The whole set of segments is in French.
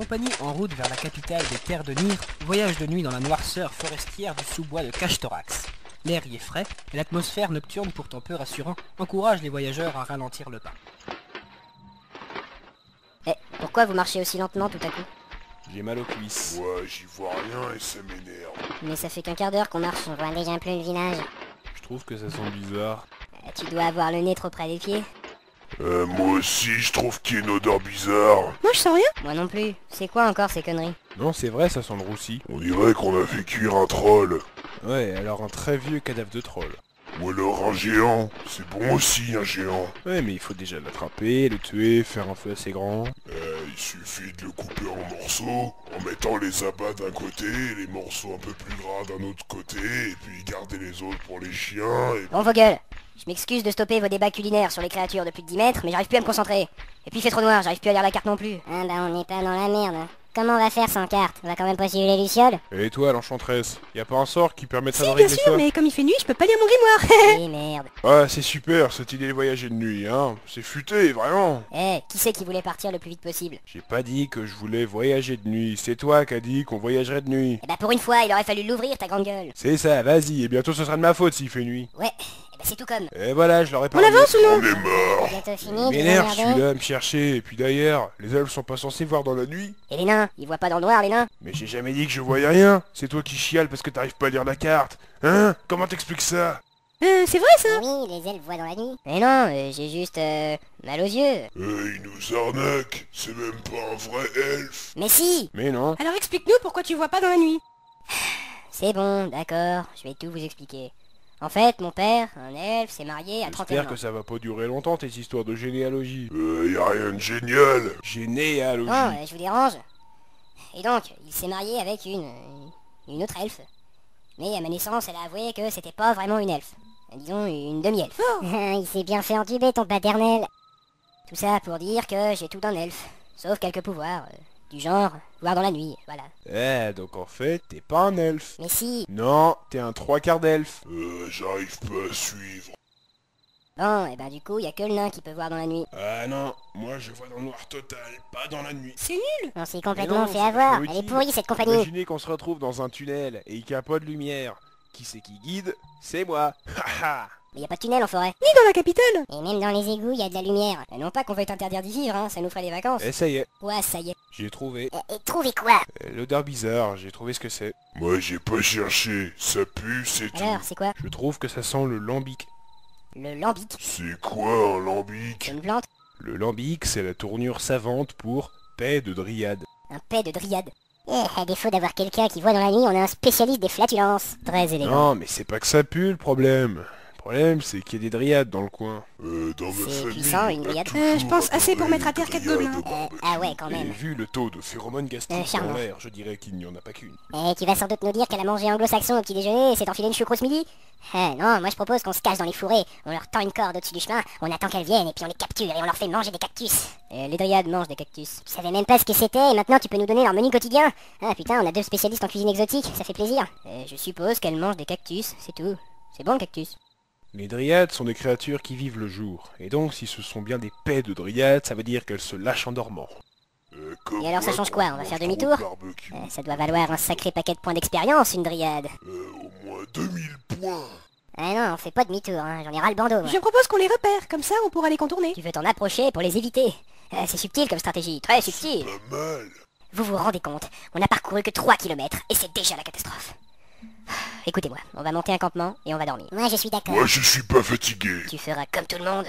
compagnie, en route vers la capitale des terres de Nir, voyage de nuit dans la noirceur forestière du sous-bois de Cache-Thorax. L'air y est frais, et l'atmosphère nocturne, pourtant peu rassurant, encourage les voyageurs à ralentir le pas. Eh, pourquoi vous marchez aussi lentement tout à coup? J'ai mal aux cuisses. Ouais, j'y vois rien et ça m'énerve. Mais ça fait qu'un quart d'heure qu'on marche, on voit déjà un peu le village. Je trouve que ça sent bizarre. Tu dois avoir le nez trop près des pieds. Moi aussi, je trouve qu'il y a une odeur bizarre. Moi je sens rien. Moi non plus. C'est quoi encore ces conneries? Non, c'est vrai, ça sent le roussi. On dirait qu'on a fait cuire un troll. Ouais, alors un très vieux cadavre de troll. Ou alors un géant. C'est bon aussi, un géant. Ouais, mais il faut déjà l'attraper, le tuer, faire un feu assez grand. Il suffit de le couper en morceaux, en mettant les abats d'un côté, les morceaux un peu plus gras d'un autre côté, et puis garder les autres pour les chiens, et... Bon vos gueules. Je m'excuse de stopper vos débats culinaires sur les créatures de plus de 10 mètres, mais j'arrive plus à me concentrer. Et puis il fait trop noir, j'arrive plus à lire la carte non plus. Ah bah on n'est pas dans la merde. Comment on va faire sans carte? On va quand même pas suivre les lucioles? Et toi, l'enchanteresse, y a pas un sort qui permettrait Si, de bien régler sûr, ça? mais comme il fait nuit, je peux pas lire mon grimoire. Eh merde. Ah, c'est super, cette idée de voyager de nuit, hein. C'est futé, vraiment. Eh, qui c'est qui voulait partir le plus vite possible? J'ai pas dit que je voulais voyager de nuit, c'est toi qui as dit qu'on voyagerait de nuit. Eh bah pour une fois, il aurait fallu l'ouvrir ta grande gueule. C'est ça, vas-y, et bientôt ce sera de ma faute s'il fait nuit. Ouais, eh bah c'est tout comme. Et voilà, je l'aurais pas On avance ou non? On est mort. Bientôt fini, Il tu vas m'énerve regarder. celui-là à me chercher, et puis d'ailleurs, les elfes sont pas censés voir dans la nuit. Et les nains, ils voient pas dans le noir les nains? Mais j'ai jamais dit que je voyais rien, c'est toi qui chiales parce que t'arrives pas à lire la carte. Hein? Comment t'expliques ça? C'est vrai ça? Oui, les elfes voient dans la nuit. Mais non, j'ai juste mal aux yeux. Il nous arnaque. C'est même pas un vrai elfe. Mais si! Mais non. Alors explique-nous pourquoi tu vois pas dans la nuit. C'est bon, d'accord, je vais tout vous expliquer. En fait, mon père, un elfe, s'est marié à 31 J'espère ans. que ça va pas durer longtemps tes histoires de généalogie. Y a rien de génial. Généalogie. Bon, je vous dérange. Et donc, il s'est marié avec une autre elfe. Mais à ma naissance, elle a avoué que c'était pas vraiment une elfe. Disons une demi-elfe. Il s'est bien fait entuber ton paternel. Tout ça pour dire que j'ai tout d'un elfe. Sauf quelques pouvoirs. Du genre, voir dans la nuit, voilà. Eh, donc en fait, t'es pas un elfe. Mais si. Non, t'es un trois quarts d'elfe. J'arrive pas à suivre. Bon, et ben du coup, y a que le nain qui peut voir dans la nuit. Ah non, moi je vois dans le noir total, pas dans la nuit. C'est nul. On s'est Mais complètement non, fait c'est avoir. vachement Elle est utile. pourrie cette compagnie. Imaginez qu'on se retrouve dans un tunnel et qu'il n'y a pas de lumière. Qui c'est qui guide? C'est moi. Haha. Mais y a pas de tunnel en forêt. Ni dans la capitale. Et même dans les égouts, y a de la lumière. Et non pas qu'on va t'interdire d'y vivre, hein, ça nous ferait des vacances. Et ça y est, Ouais, ça y est. j'ai trouvé. Et trouvez quoi? L'odeur bizarre, j'ai trouvé ce que c'est. Moi, j'ai pas cherché. Ça pue, c'est tout. Alors, c'est quoi? Je trouve que ça sent le lambic. Le lambic. C'est quoi un lambic? C'est une plante? Le lambic, c'est la tournure savante pour paix de dryade. Un paix de dryade. À défaut d'avoir quelqu'un qui voit dans la nuit, on est un spécialiste des flatulences. Très élégant. Non, mais c'est pas que ça pue le problème. Le problème, c'est qu'il y a des dryades dans le coin. Dans ma C'est famille, puissant, une on a dryade. toujours Je pense assez pour adoré mettre à terre les 4 grillades gobelins. au barbecue. Ah ouais, quand Et même. vu le taux de phéromones gastriques charmant. dans l'air, je dirais qu'il n'y en a pas qu'une. Et tu vas sans doute nous dire qu'elle a mangé anglo-saxon au petit déjeuner et s'est enfilé une choucroute midi? Non, moi je propose qu'on se cache dans les fourrés, on leur tend une corde au-dessus du chemin, on attend qu'elles viennent et puis on les capture et on leur fait manger des cactus. Les dryades mangent des cactus. Tu savais même pas ce que c'était et maintenant tu peux nous donner leur menu quotidien? Ah putain, on a 2 spécialistes en cuisine exotique, ça fait plaisir. Je suppose qu'elles mangent des cactus, c'est tout. C'est bon le cactus. Les dryades sont des créatures qui vivent le jour, et donc si ce sont bien des paix de dryades, ça veut dire qu'elles se lâchent en dormant. Comme Et alors, ça moi, change quoi? quand On va mange faire trop demi-tour de barbecue. Ça doit valoir un sacré paquet de points d'expérience, une dryade. Au moins 2000 points. Ah non, on fait pas demi-tour, hein. J'en ai ras le bandeau, moi. Je propose qu'on les repère, comme ça on pourra les contourner. Tu veux t'en approcher pour les éviter. C'est subtil comme stratégie, très subtil. Pas mal. Vous vous rendez compte, on n'a parcouru que 3 kilomètres et c'est déjà la catastrophe. Écoutez-moi, on va monter un campement et on va dormir. Moi je suis d'accord. Moi, je suis pas fatigué. Tu feras comme tout le monde.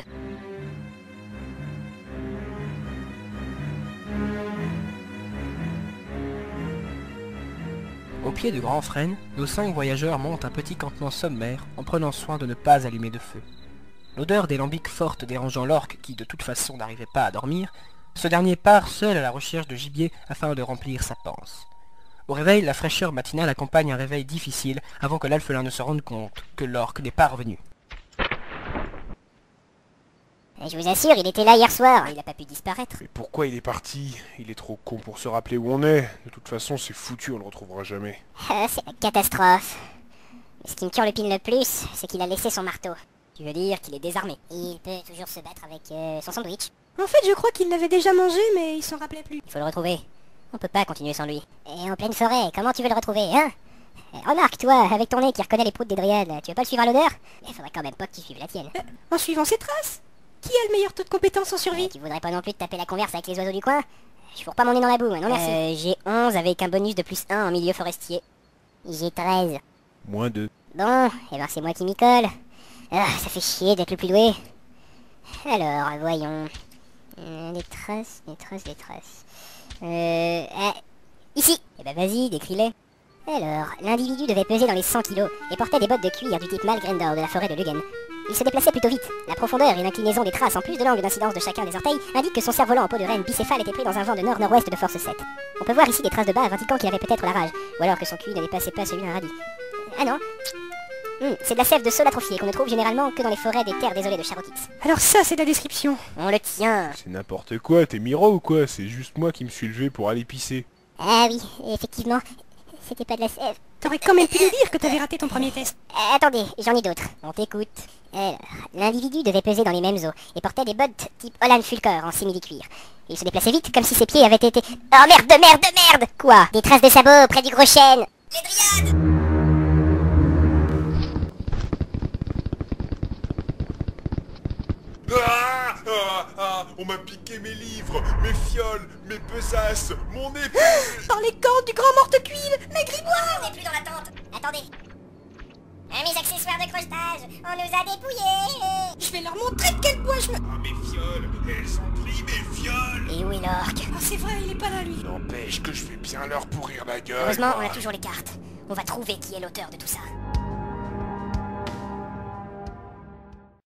Au pied du Grand Frêne, nos 5 voyageurs montent un petit campement sommaire en prenant soin de ne pas allumer de feu. L'odeur des lambics forte dérangeant l'orque qui de toute façon n'arrivait pas à dormir, ce dernier part seul à la recherche de gibier afin de remplir sa panse. Au réveil, la fraîcheur matinale accompagne un réveil difficile avant que l'alphelin ne se rende compte que l'orque n'est pas revenu. Je vous assure, il était là hier soir. Il a pas pu disparaître. Mais pourquoi il est parti? Il est trop con pour se rappeler où on est. De toute façon, c'est foutu, on le retrouvera jamais. C'est la catastrophe. Mais ce qui me turlupine le plus, c'est qu'il a laissé son marteau. Tu veux dire qu'il est désarmé? Il peut toujours se battre avec son sandwich. En fait, je crois qu'il l'avait déjà mangé, mais il s'en rappelait plus. Il faut le retrouver. On peut pas continuer sans lui. Et en pleine forêt, comment tu veux le retrouver, hein? Remarque, toi, avec ton nez qui reconnaît les proutes des dryades, tu veux pas le suivre à l'odeur? Mais faudrait quand même pas que tu suives la tienne. En suivant ses traces. Qui a le meilleur taux de compétence en survie? Tu voudrais pas non plus te taper la converse avec les oiseaux du coin? Je fourre pas mon nez dans la boue, moi, non merci. J'ai 11 avec un bonus de +1 en milieu forestier. J'ai 13. Moins 2. Bon, et ben c'est moi qui m'y colle. Ah, ça fait chier d'être le plus doué. Alors, voyons. Les traces. Ici. Eh ben vas-y, décris-les. Alors, l'individu devait peser dans les 100 kilos et portait des bottes de cuir du type Malgrendor de la forêt de Lugen. Il se déplaçait plutôt vite. La profondeur et l'inclinaison des traces en plus de l'angle d'incidence de chacun des orteils indiquent que son cerf-volant en peau de renne bicéphale était pris dans un vent de nord-nord-ouest de force 7. On peut voir ici des traces de bave indiquant qu'il avait peut-être la rage, ou alors que son QI ne dépassait pas celui d'un radis. Ah non. C'est de la sève de saule atrophiée qu'on ne trouve généralement que dans les forêts des terres désolées de Charotix. Alors ça, c'est la description. On le tient. C'est n'importe quoi, t'es Miro ou quoi? C'est juste moi qui me suis levé pour aller pisser. Ah oui, effectivement. C'était pas de la sève. T'aurais quand même pu nous dire que t'avais raté ton premier test. Attendez, j'en ai d'autres. On t'écoute. Alors, l'individu devait peser dans les mêmes eaux et portait des bottes type Holland Fulker en simili-cuir. Il se déplaçait vite comme si ses pieds avaient été... Oh merde! Quoi? Des traces de sabots près du gros chêne. Les dryades! On m'a piqué mes livres, mes fioles, mes besaces, mon épée. Par les cordes du grand morte-cuivre, mes grimoires. On n'est plus dans la tente. Attendez. Mes accessoires de crochetage, on nous a dépouillés. Je vais leur montrer de quel bois je me... Ah, mes fioles, elles ont pris mes fioles. Et où est l'orque? Ah c'est vrai, il est pas là lui. N'empêche que je vais bien leur pourrir la gueule. Heureusement, on moi. a toujours les cartes. On va trouver qui est l'auteur de tout ça.